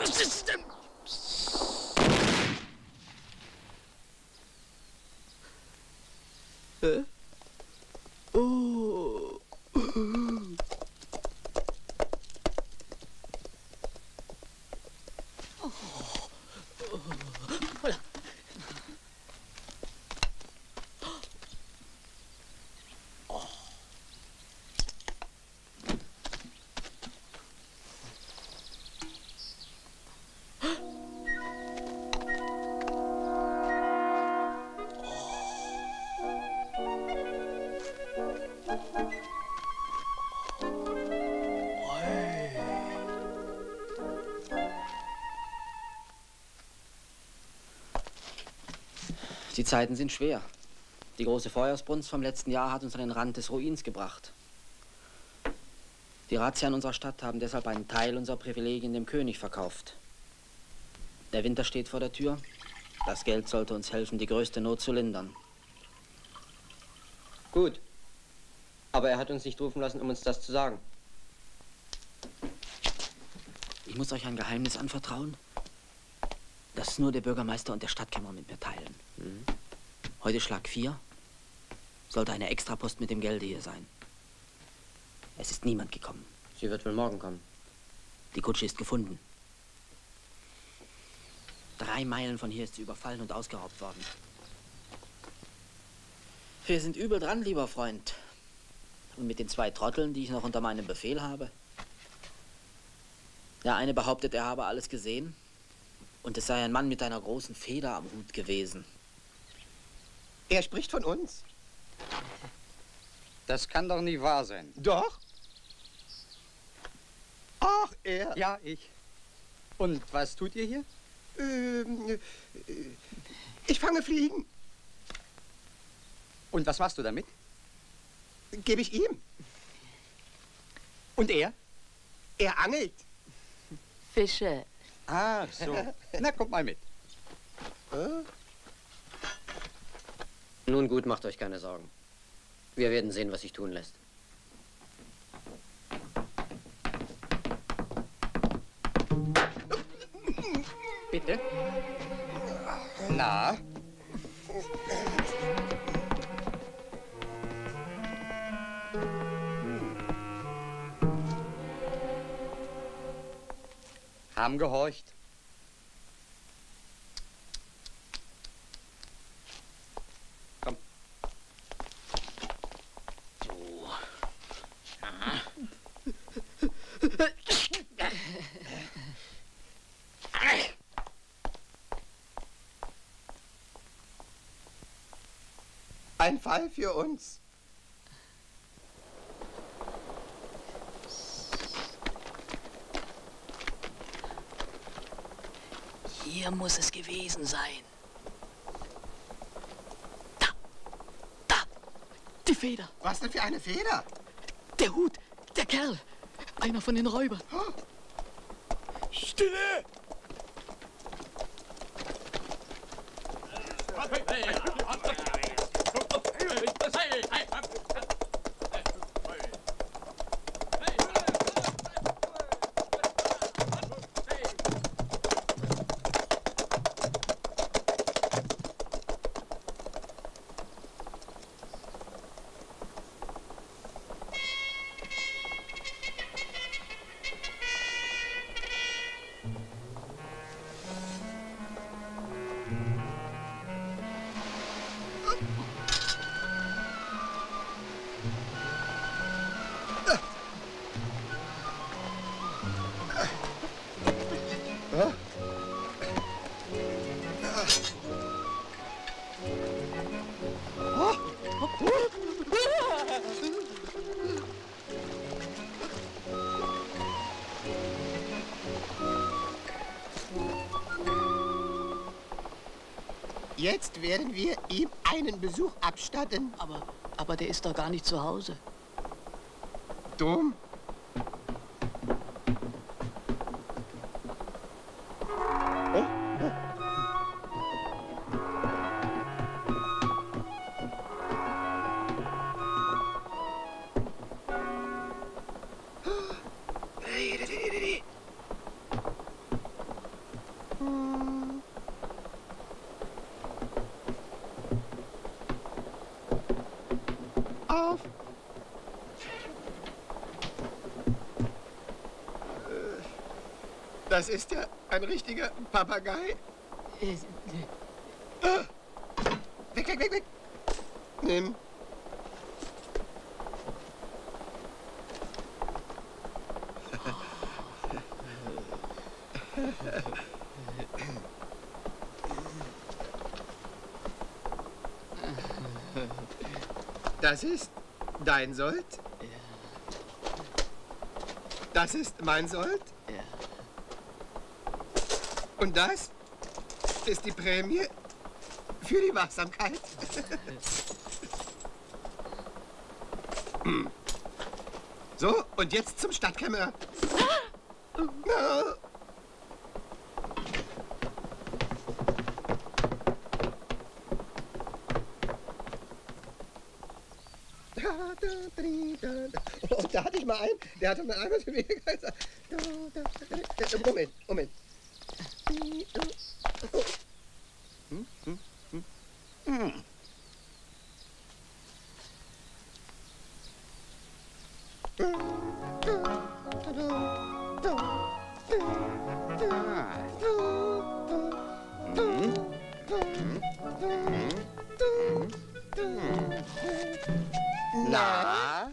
Oh. Die Zeiten sind schwer. Die große Feuersbrunst vom letzten Jahr hat uns an den Rand des Ruins gebracht. Die Razzia in unserer Stadt haben deshalb einen Teil unserer Privilegien dem König verkauft. Der Winter steht vor der Tür. Das Geld sollte uns helfen, die größte Not zu lindern. Gut. Aber er hat uns nicht rufen lassen, um uns das zu sagen. Ich muss euch ein Geheimnis anvertrauen, das nur der Bürgermeister und der Stadtkämmerer mit mir teilen. Heute Schlag 4 sollte eine Extrapost mit dem Gelde hier sein. Es ist niemand gekommen. Sie wird wohl morgen kommen. Die Kutsche ist gefunden. 3 Meilen von hier ist sie überfallen und ausgeraubt worden. Wir sind übel dran, lieber Freund. Und mit den 2 Trotteln, die ich noch unter meinem Befehl habe. Der eine behauptet, er habe alles gesehen. Und es sei ein Mann mit einer großen Feder am Hut gewesen. Er spricht von uns. Das kann doch nicht wahr sein. Doch. Ach, er. Ja, ich. Und was tut ihr hier? Ich fange Fliegen. Und was machst du damit? Gebe ich ihm. Und er? Er angelt. Fische. Ach so. Na, kommt mal mit. Nun gut, macht euch keine Sorgen. Wir werden sehen, was sich tun lässt. Bitte? Na? Haben gehorcht. Komm. So. Ein Fall für uns. Hier muss es gewesen sein. Da, die Feder. Was denn für eine Feder? Der Hut, der Kerl, einer von den Räubern. Oh. Stille! Jetzt werden wir ihm einen Besuch abstatten. Aber der ist doch gar nicht zu Hause. Dumm. Das ist ja ein richtiger Papagei. Weg, weg, weg, weg. Nimm. Das ist dein Sold. Das ist mein Sold. Und das ist die Prämie für die Wachsamkeit. So, und jetzt zum Stadtkämmerer. Und da hatte ich mal einen, der hatte mir einmal zu mir gesagt. Moment, Moment. Na?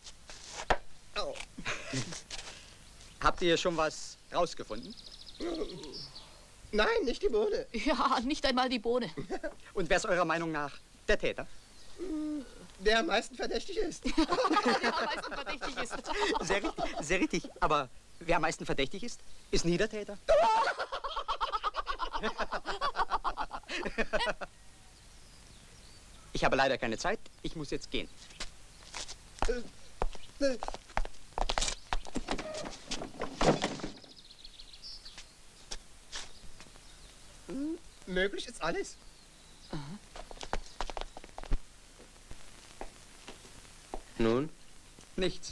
Habt ihr schon was rausgefunden? Nein, nicht die Bohne. Ja, nicht einmal die Bohne. Und wer ist eurer Meinung nach der Täter? Der am meisten verdächtig ist. Der am meisten verdächtig ist. Sehr richtig. Aber wer am meisten verdächtig ist, ist nie der Täter. Ich habe leider keine Zeit. Ich muss jetzt gehen. Möglich ist alles. Nun? Nichts.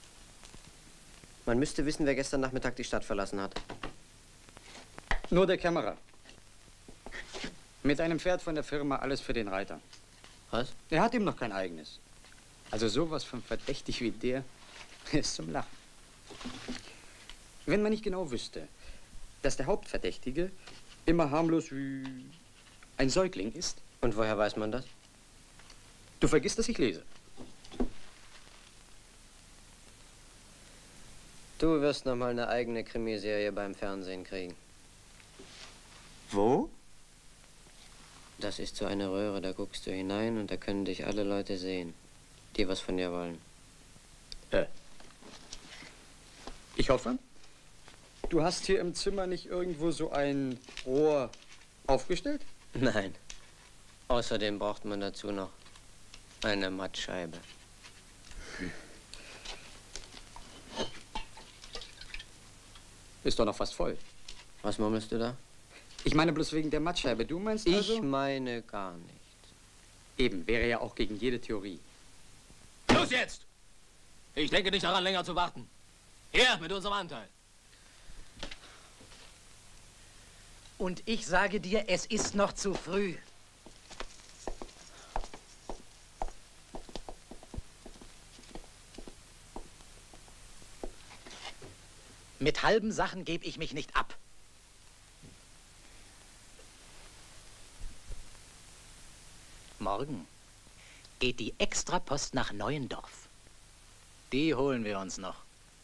Man müsste wissen, wer gestern Nachmittag die Stadt verlassen hat. Nur der Kämmerer. Mit einem Pferd von der Firma Alles für den Reiter. Was? Er hat ihm noch kein eigenes. Also sowas von verdächtig wie der ist zum Lachen. Wenn man nicht genau wüsste, dass der Hauptverdächtige immer harmlos wie ein Säugling ist. Und woher weiß man das? Du vergisst, dass ich lese. Du wirst noch mal eine eigene Krimiserie beim Fernsehen kriegen. Wo? Das ist so eine Röhre, da guckst du hinein und da können dich alle Leute sehen, die was von dir wollen. Ich hoffe, du hast hier im Zimmer nicht irgendwo so ein Rohr aufgestellt? Nein. Außerdem braucht man dazu noch eine Mattscheibe. Ist doch noch fast voll. Was murmelst du da? Ich meine bloß wegen der Mattscheibe. Du meinst also? Ich meine gar nicht. Eben, wäre ja auch gegen jede Theorie. Los jetzt! Ich denke nicht daran, länger zu warten. Her mit unserem Anteil. Und ich sage dir, es ist noch zu früh. Mit halben Sachen gebe ich mich nicht ab. Morgen geht die Extrapost nach Neuendorf. Die holen wir uns noch.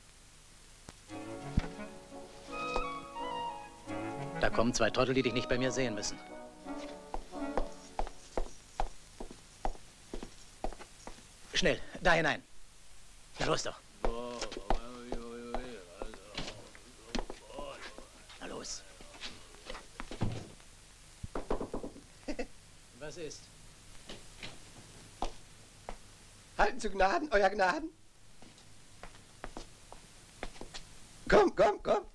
Da kommen zwei Trottel, die dich nicht bei mir sehen müssen. Schnell, da hinein. Na los doch. Na los. Was ist? Halten zu Gnaden, euer Gnaden. Komm, komm, komm.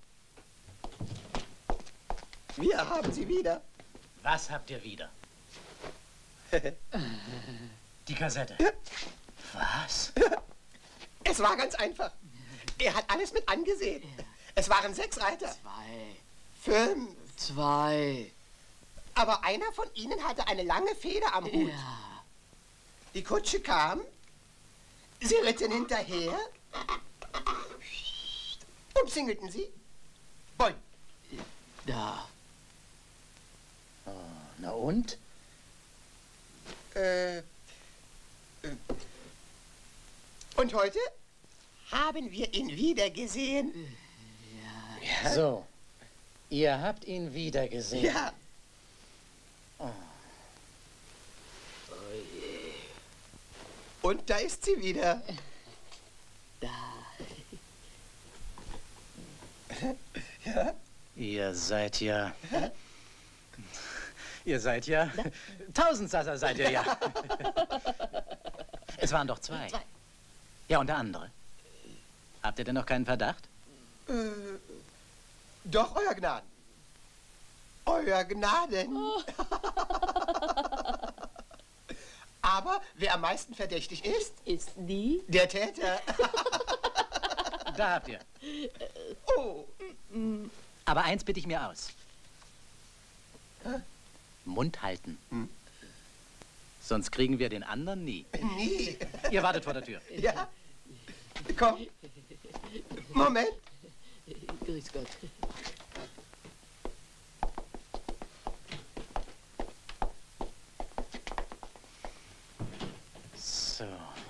Wir haben sie wieder. Was habt ihr wieder? Die Kassette. Ja. Was? Es war ganz einfach. Er hat alles mit angesehen. Es waren 6 Reiter. 2. 5. 2. Aber einer von ihnen hatte eine lange Feder am Hut. Ja. Die Kutsche kam, sie ritten hinterher, umzingelten sie. Boing, Da. Oh, na und? Und heute haben wir ihn wieder gesehen. Ja. So, ihr habt ihn wieder gesehen. Ja. Oh. Und da ist sie wieder. Da. Ja. Ihr seid ja... Ihr seid ja... Tausendsasser seid ihr ja. Es waren doch zwei. Ja, und der andere? Habt ihr denn noch keinen Verdacht? Doch, Euer Gnaden. Euer Gnaden. Oh. Aber wer am meisten verdächtig ist? Ist die? Der Täter. Da habt ihr. Oh. Aber eins bitte ich mir aus. Mund halten. Sonst kriegen wir den anderen nie. Nie. Ihr wartet vor der Tür. Ja. Komm. Moment. Grüß Gott. So.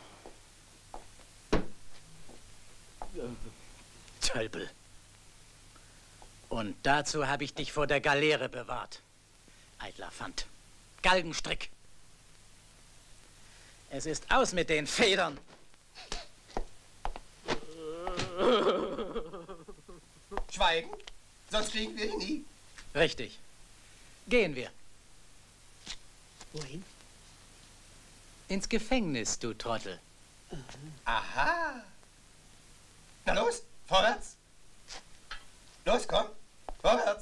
Tölpel. Und dazu habe ich dich vor der Galeere bewahrt. Eitler Fant. Galgenstrick. Es ist aus mit den Federn. Schweigen, sonst kriegen wir ihn nie. Richtig. Gehen wir. Wohin? Ins Gefängnis, du Trottel. Aha. Na los, vorwärts. Los, komm, vorwärts.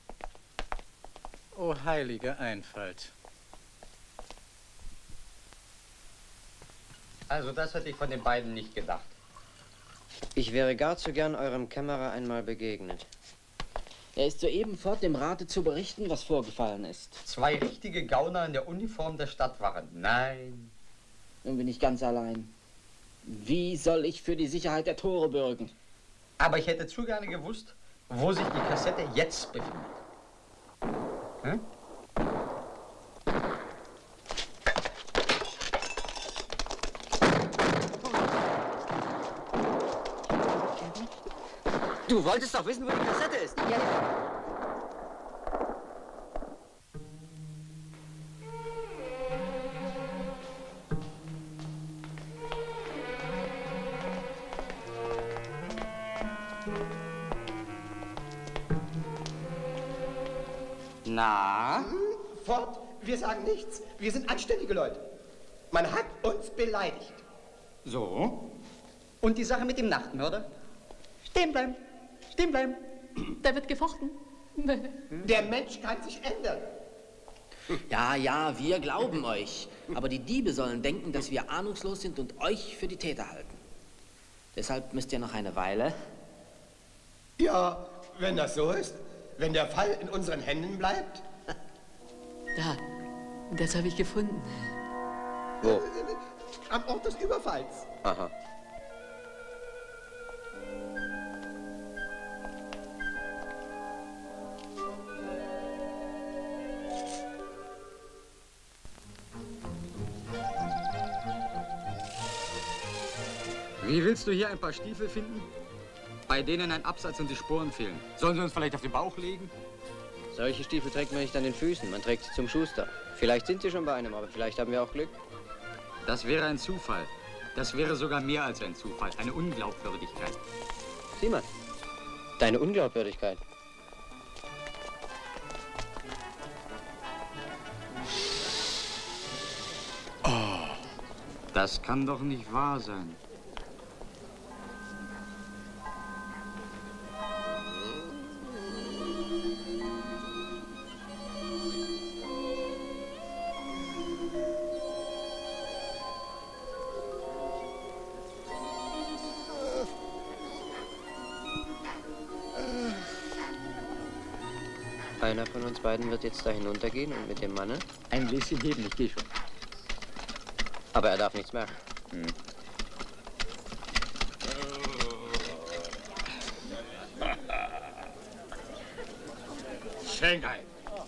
O heilige Einfalt. Also das hätte ich von den beiden nicht gedacht. Ich wäre gar zu gern eurem Kämmerer einmal begegnet. Er ist soeben fort, dem Rate zu berichten, was vorgefallen ist. 2 richtige Gauner in der Uniform der Stadtwache. Nein. Nun bin ich ganz allein. Wie soll ich für die Sicherheit der Tore bürgen? Aber ich hätte zu gerne gewusst, wo sich die Kassette jetzt befindet. Hm? Du wolltest doch wissen, wo die Kassette ist. Ja, ja. Na? Fort, wir sagen nichts. Wir sind anständige Leute. Man hat uns beleidigt. So? Und die Sache mit dem Nachtmörder? Stehen bleiben. Stehen bleiben. Da wird gefochten. Der Mensch kann sich ändern. Ja, ja, wir glauben euch. Aber die Diebe sollen denken, dass wir ahnungslos sind und euch für die Täter halten. Deshalb müsst ihr noch eine Weile. Ja, wenn das so ist, wenn der Fall in unseren Händen bleibt. Da. Das habe ich gefunden. Wo? Am Ort des Überfalls. Aha. Wie willst du hier ein paar Stiefel finden, bei denen ein Absatz und die Sporen fehlen? Sollen sie uns vielleicht auf den Bauch legen? Solche Stiefel trägt man nicht an den Füßen, man trägt sie zum Schuster. Vielleicht sind sie schon bei einem, aber vielleicht haben wir auch Glück. Das wäre ein Zufall. Das wäre sogar mehr als ein Zufall. Eine Unglaubwürdigkeit. Sieh mal, deine Unglaubwürdigkeit. Das kann doch nicht wahr sein. Einer von uns beiden wird jetzt da hinuntergehen und mit dem Manne. Ein bisschen heben, ich gehe schon. Aber er darf nichts merken. Schenken.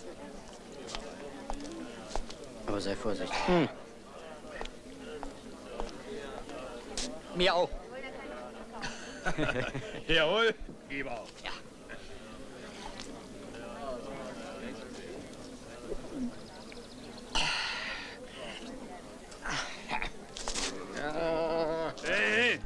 Aber sei vorsichtig. Mir auch. Jawohl, ihm auch. Ja. Hey!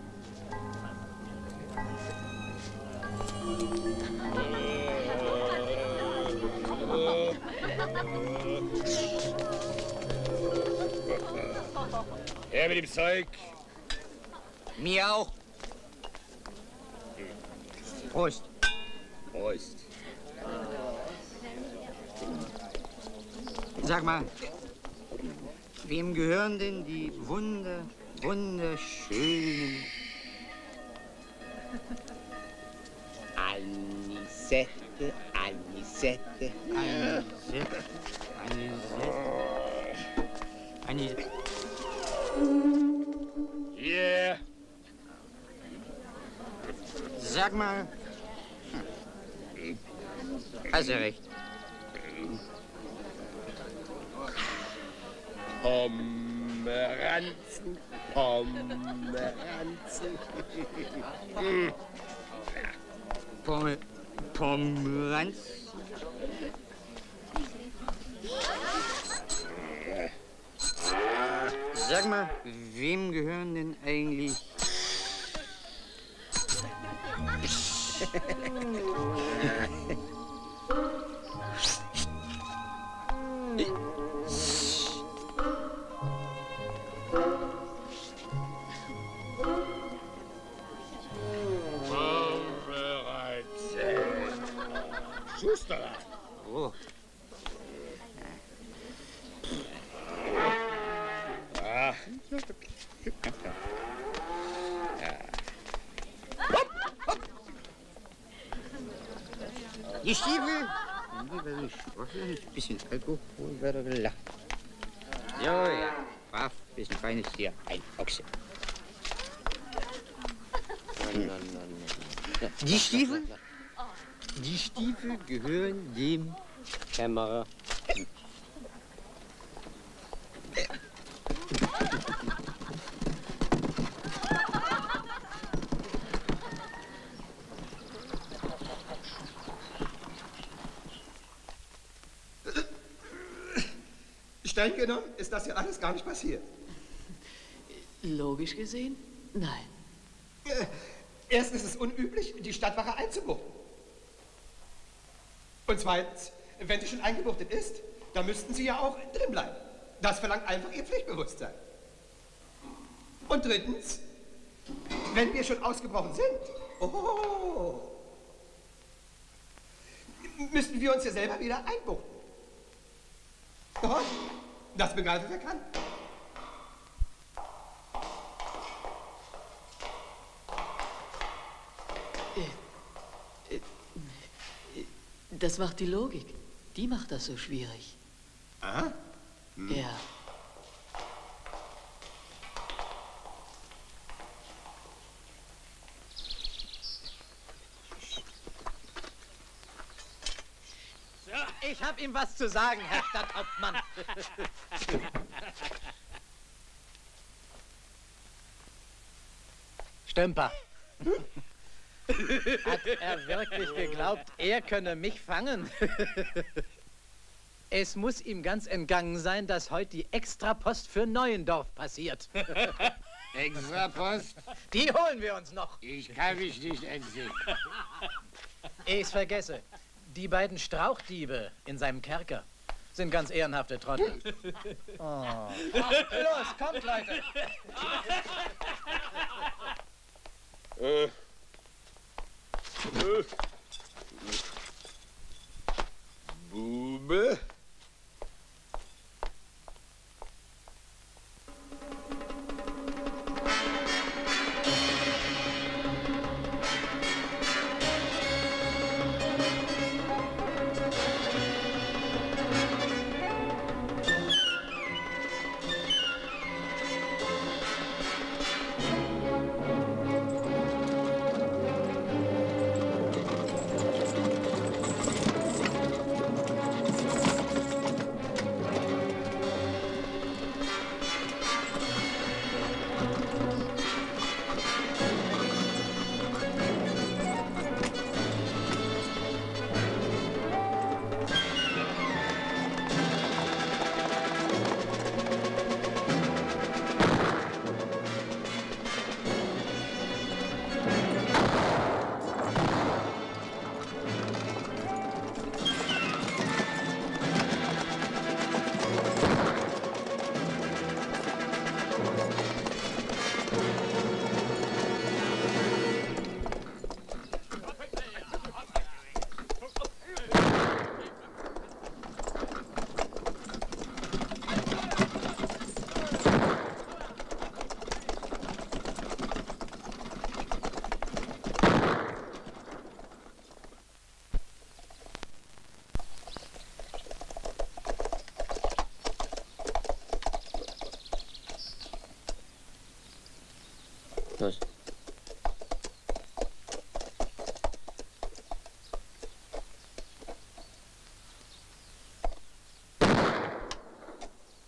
Her mit dem Zeug. Mir auch. Prost. Prost. Sag mal, wem gehören denn die wunderschönen Anisette, Anisette. Anisette. Yeah. Sag mal, hast du recht. Pomeranzen, Pomeranzen. Pomeranz. Sag mal, wem gehören denn eigentlich Schuster. Oh. Ah. Die Stiefel? Lieber gesprochen, ein bisschen Alkohol wäre gelacht. So, ja, brav, bisschen feines Tier, ein Ochse. Die Stiefel? Die Stiefel gehören dem Kämmerer. Streng genommen ist das ja alles gar nicht passiert. Logisch gesehen? Nein. Erstens ist es unüblich, die Stadtwache einzubuchten. Und zweitens, wenn sie schon eingebuchtet ist, dann müssten sie ja auch drin bleiben. Das verlangt einfach ihr Pflichtbewusstsein. Und drittens, wenn wir schon ausgebrochen sind, müssten wir uns ja selber wieder einbuchten. Oh, das begreife wer kann. Das macht die Logik. Die macht das so schwierig. Aha. Ja. Ich habe ihm was zu sagen, Herr Stadthauptmann. Stümper. Hat er wirklich geglaubt, er könne mich fangen? Es muss ihm ganz entgangen sein, dass heute die Extrapost für Neuendorf passiert. Extrapost? Die holen wir uns noch. Ich kann mich nicht entsinnen. Ich's vergesse. Die beiden Strauchdiebe in seinem Kerker sind ganz ehrenhafte Trottel. Oh. Los, kommt, Leute! Bube?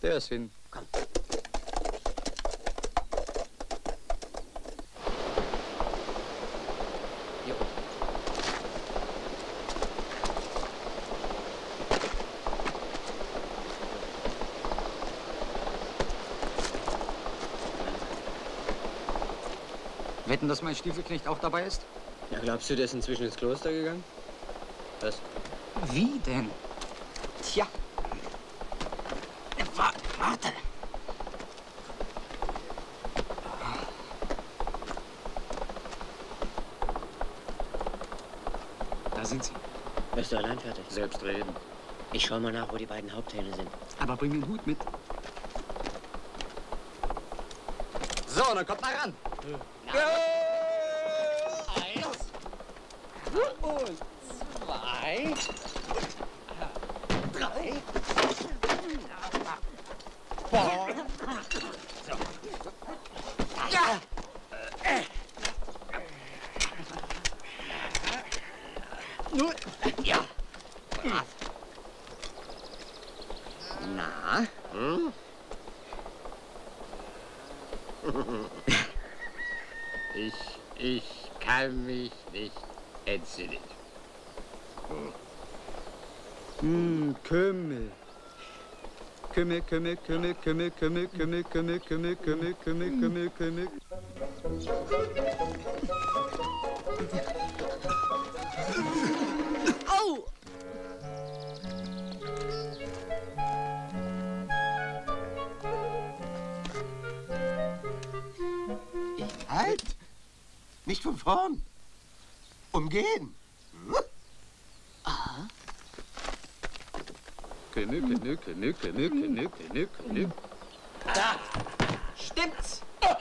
Der ist hin. Komm. Hier oben. Wetten, dass mein Stiefelknecht auch dabei ist? Ja, glaubst du, der ist inzwischen ins Kloster gegangen? Was? Wie denn? Tja. Warte. Da sind sie. Bist du allein fertig? Selbstredend. Ich schau mal nach, wo die beiden Haupthähne sind. Aber bring den Hut mit. So, dann kommt mal ran. Eins. Und zwei. Drei. Boah. So. Ja. Nun, ja. Brav. Na? Hm? Ich kann mich nicht entsinnen. Kümmel. Kümmel, Kümmel, Kümmel, Kümmel, Kümmel, Kümmel, Kümmel, Kümmel, Kümmel, Kümmel, Kümmel, Kümmel. Au! Halt! Nicht von vorn. Umgehen. Aha. Kümmel, Kümmel, Kümmel, Kümmel, Kümmel, Kümmel, Kümmel. Da. Stimmt's?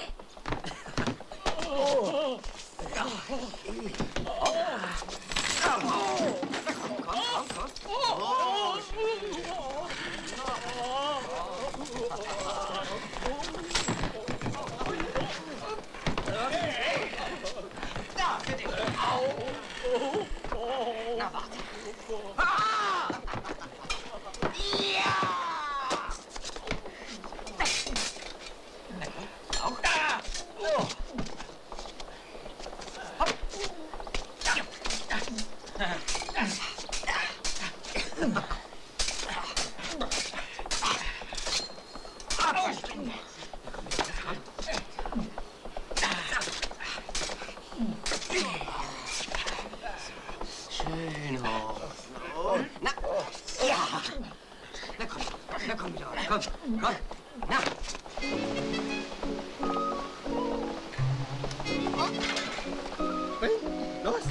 Schön hoch. So. Na, ja. Na komm wieder. Komm. Na. Los.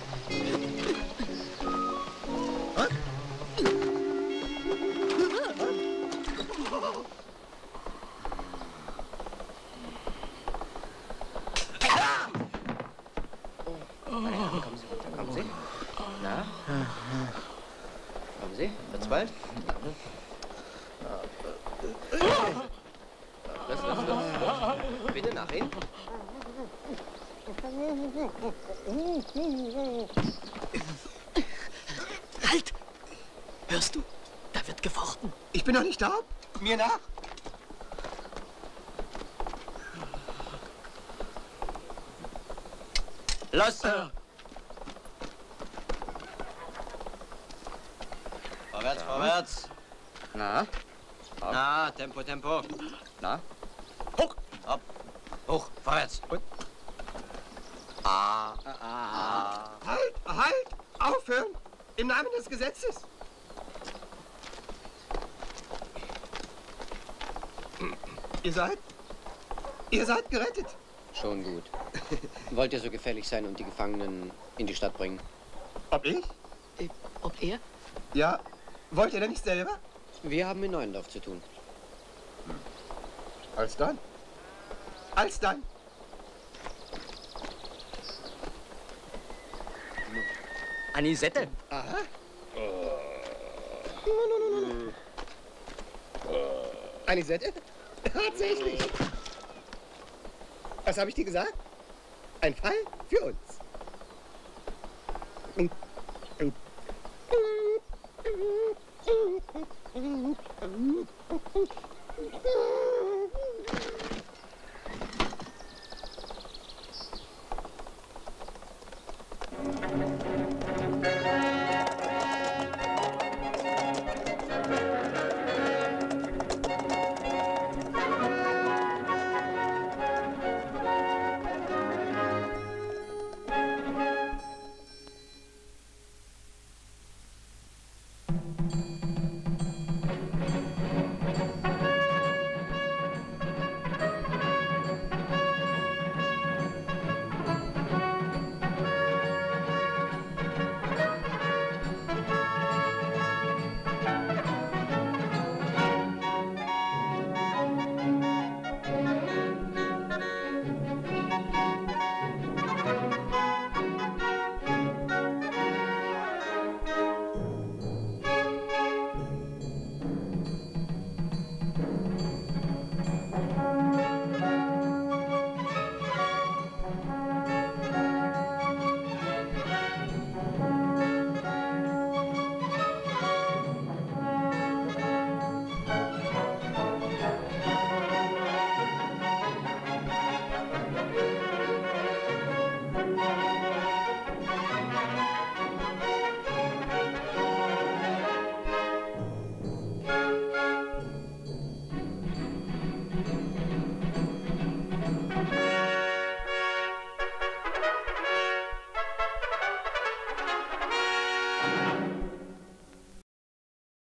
Kommen Sie runter, kommen Sie. Na? Kommen Sie, wird's bald? Los. Bitte nach hinten. Halt! Hörst du? Da wird gefochten. Ich bin noch nicht da. Mir nach. Los! Vorwärts, vorwärts. Na? Na, Tempo, Tempo. Na? Hoch! Hopp! Hoch, vorwärts. Und? Halt! Aufhören! Im Namen des Gesetzes. Ihr seid gerettet. Schon gut. Wollt ihr so gefällig sein und die Gefangenen in die Stadt bringen? Ob ich? Ob er? Ja. Wollt ihr denn nicht selber? Wir haben in Neuendorf zu tun. Alsdann. Alsdann. Anisette. Aha. Anisette? Tatsächlich. Was habe ich dir gesagt? Ein Fall für uns.